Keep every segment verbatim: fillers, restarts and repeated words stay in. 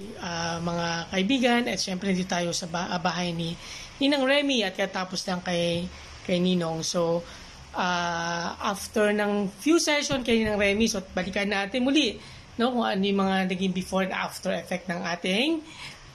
uh, mga kaibigan at syempre dito tayo sa bahay ni Ninang Remy at katapos lang kay, kay Ninong. So, uh, after ng few session kay Ninang Remy, so balikan natin muli no, kung ano yung mga naging before and after effect ng ating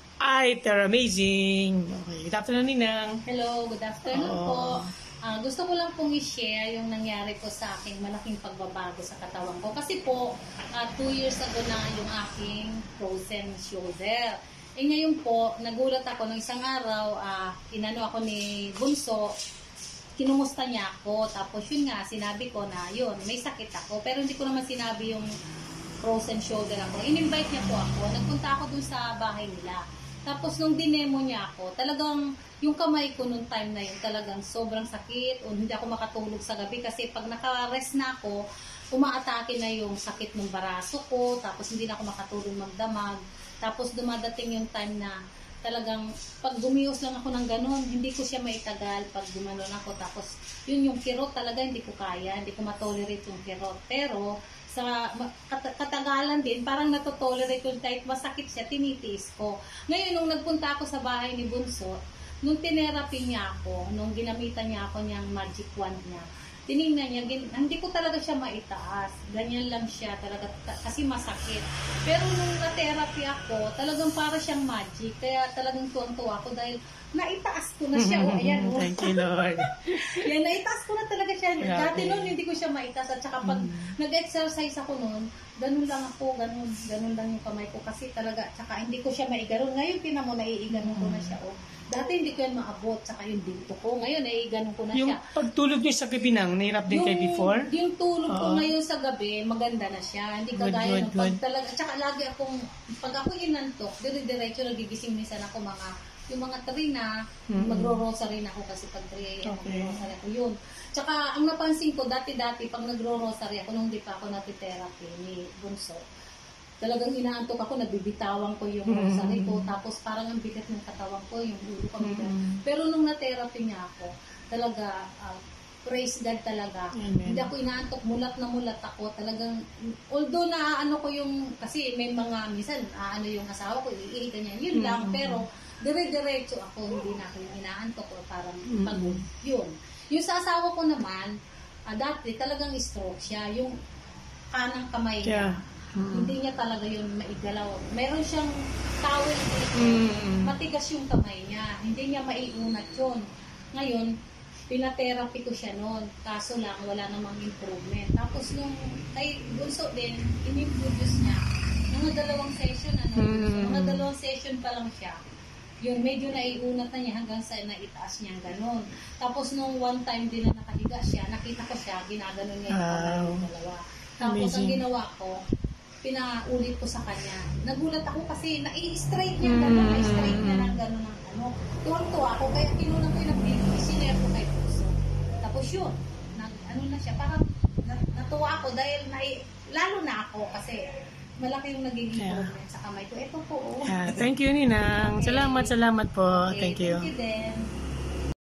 iTeramazing. Okay, good afternoon, Ninang. Hello, good afternoon Oo. po. Uh, gusto ko lang pong i-share yung nangyari po sa aking malaking pagbabago sa katawan ko. Kasi po, uh, two years ago na yung aking frozen shoulder. Eh ngayon po, nagulat ako ng isang araw, uh, inano ako ni Bunso, kinumusta niya ako. Tapos yun nga, sinabi ko na yun, may sakit ako. Pero hindi ko naman sinabi yung frozen shoulder ako. In-invite niya po ako. Nagpunta ako dun sa bahay nila. Tapos nung dinemo niya ako, talagang yung kamay ko nung time na yun talagang sobrang sakit o hindi ako makatulog sa gabi kasi pag naka-rest na ako, umaatake na yung sakit ng baraso ko, tapos hindi na ako makatulog magdamag. Tapos dumadating yung time na talagang pag gumios lang ako ng ganun, hindi ko siya maitagal pag gumanon ako. Tapos yun yung kirot talaga hindi ko kaya, hindi ko matolerate yung kirot. Pero sa katagalan din, parang natotolerate ko kahit masakit siya, tinitiis ko. Ngayon, nung nagpunta ako sa bahay ni Bunso, nung tinerapy niya ako, nung ginamitan niya ako niyang magic wand niya, tinignan niya, hindi ko talaga siya maitaas. Ganyan lang siya talaga, kasi masakit. Pero nung na-therapy ako, talagang para siyang magic. Kaya talagang tuwang-tuwa ako dahil naitaas ko na siya. O, ayan, o. Thank you, Lord. Yan, naitaas ko na talaga siya. Yeah, Dati okay. noon, hindi ko siya maitaas. At saka pag mm. nag-exercise ako noon, ganun lang ako, ganun, ganun lang yung kamay ko. Kasi talaga, tsaka hindi ko siya maigaron. Ngayon, tinan mo, naiiganon ko na siya. O, dati hindi ko yan maabot, tsaka yung dito ko. Ngayon, naiiganon ko na yung siya. Yung pagtulog niyo sa gabi nang, nahirap din kayo before? Yung tulog ko ngayon sa gabi, maganda na siya. Hindi kagaya ng pag talaga. Tsaka lagi akong, pag ako inantok, dire-diretso nagigising minsan ako mga, yung mga three na, mm-hmm. magro-rosary na ako kasi pag three a m okay. magro-rosary ako. Yun. Tsaka ang napansin ko, dati-dati, pag nagro-rosary ako, nung di pa ako natitherapy ni Bunso, talagang inaantok ako, nabibitawan ko yung mm-hmm. rosary ko, tapos parang ang bigat ng katawan ko, yung ulo ko. Mm-hmm. Pero nung na-therapy niya ako, talaga, uh, praise God talaga. Amen. Hindi ako inaantok, mulat na mulat ako. Talagang, although na ano ko yung, kasi may mga, minsan, ano yung asawa ko, iihitan niya, yun lang, mm-hmm. pero dire-diretso ako, hindi na ako yung inaantok o parang mm-hmm. pagod. Yun. Yung sa asawa ko naman, uh, dati talagang stroke siya, yung kanang kamay niya. Yeah. Mm-hmm. Hindi niya talaga yun maigalaw. Meron siyang towel dito, mm-hmm. matigas yung kamay niya. Hindi niya maiunat yun. Ngayon, pina-therapy ko siya noon. Kaso lang, wala namang improvement. Tapos nung kay Bunso din, in-introduce niya. Mga dalawang session, ano, mm-hmm. mga dalawang session pa lang siya. Yun, medyo naiunat na niya hanggang sa naitaas niya gano'n. Tapos nung one time din na nakahiga siya, nakita ko siya, ginaganon niya yung kamay ng dalawa. Tapos amazing. Ang ginawa ko, pinaulit ko sa kanya. Nagulat ako kasi nai-straight niya, gano'n, mm-hmm. na-straight niya ng gano'n ng ano. Tuwang-tuwa ako, kaya kinunan ko yung nag-video, isinare ko kay Puso. Tapos yun, nag, ano na siya, parang natuwa ako dahil nai, lalo na ako kasi malaki yung nagiging yeah. problem sa kamay ko. Ito po. Oh. Yeah, thank you, Ninang. Okay. Salamat, salamat po. Okay, thank you. Thank you din.